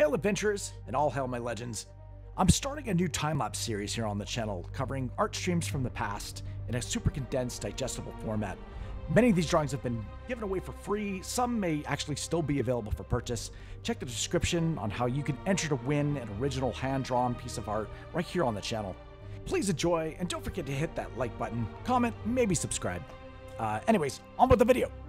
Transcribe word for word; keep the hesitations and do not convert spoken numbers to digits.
Hail adventurers, and all hail my legends. I'm starting a new time-lapse series here on the channel, covering art streams from the past in a super condensed, digestible format. Many of these drawings have been given away for free, some may actually still be available for purchase. Check the description on how you can enter to win an original hand-drawn piece of art right here on the channel. Please enjoy, and don't forget to hit that like button, comment, maybe subscribe. Uh, anyways, on with the video.